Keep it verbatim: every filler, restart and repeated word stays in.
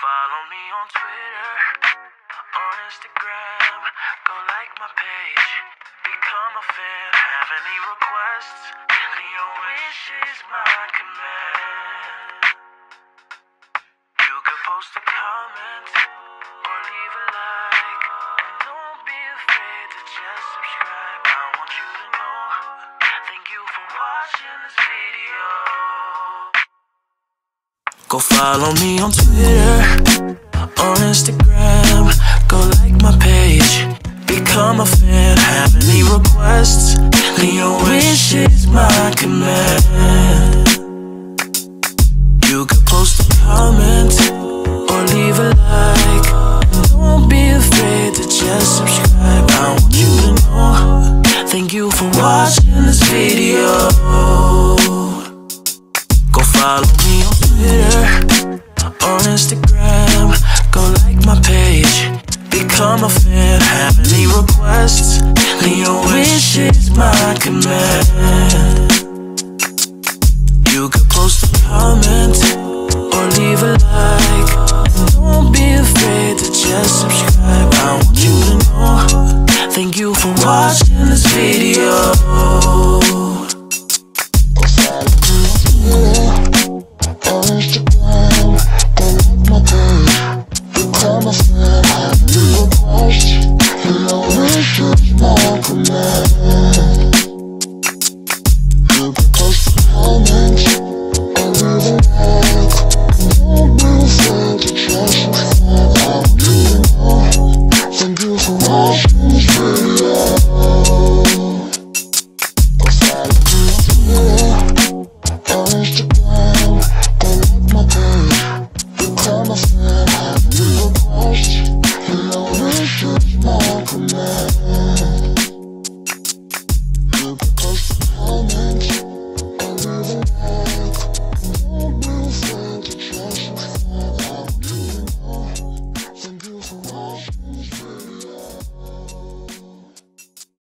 follow me on Twitter, on Instagram, go like my page, become a fan, have any requests, your wish is my command. You could post a comment or leave a like, and don't be afraid to just subscribe. I want you to know, thank you for watching this video. Go follow me on Twitter, on Instagram, go like my page, become a fan, have any requests, your wish is my command. You could post a comment or leave a like, and don't be afraid to just subscribe. I want you to know, thank you for watching this video. Go follow me on Twitter, on Instagram, go like my page, become a fan, have any requests, your wish is my command. You could post a comment or leave a like, and don't be afraid to just subscribe. I want you to know, thank you for watching this video. On Instagram, go like my page, become a fan, have any requests, your wish is my command. You can post a comment or leave a like, and don't be afraid to just subscribe. I want you to know, thank you for watching this video. Go follow me on Twitter, on Instagram, go like my page, become a fan.